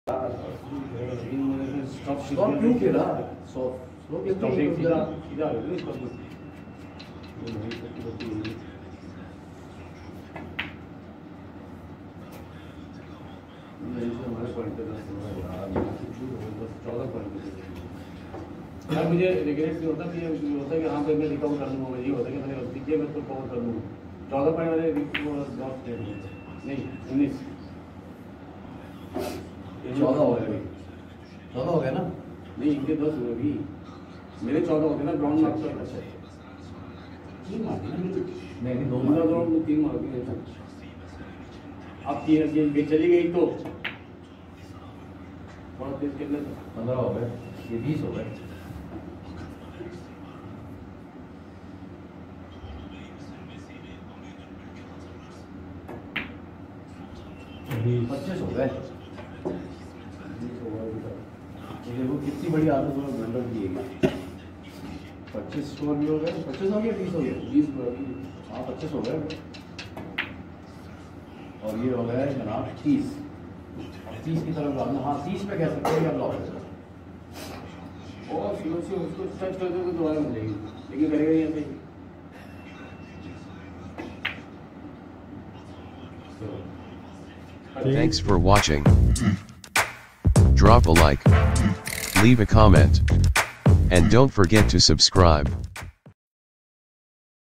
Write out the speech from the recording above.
Stop क्यों खेला? Stop सीधा सीधा हमारे पॉइंट पे 14 पॉइंट यार मुझे रिग्रेट नहीं होता कि होता है कि हाँ भाई मैं रिकवर कर लूँगा, ये होता है कि मैंने गलती की मैं तो कवर कर लूँगा। 14 पॉइंट वाले नहीं 19 14 हो गए, 14 हो गया ना? नहीं इनके 10 हुए भी, मेरे 14 होते ना ब्राउन मार्क्स। अच्छा 3 मार्क नहीं 2 मार्क 3 मार्क अब 3 चली गई तो थोड़ा तेज खेलने 15 हो गए, ये 20 हो गए। अभी 25 हो गए। देखो कितनी बड़ी आदत में ब्लंडर की है। 25 स्कोर भी हो गए, 25 हो गया 20 हो गया 20 हाँ 25 हो गए और ये हो गया जनाब 30 की तरफ भागना। हाँ 30 पे कह सकते हैं क्या ब्लॉक और स्लो से उसको टच कर दोगे दोबारा मिलेगी, लेकिन करेगा नहीं ऐसे। Thanks for watching. Drop a like, leave a comment, and don't forget to subscribe.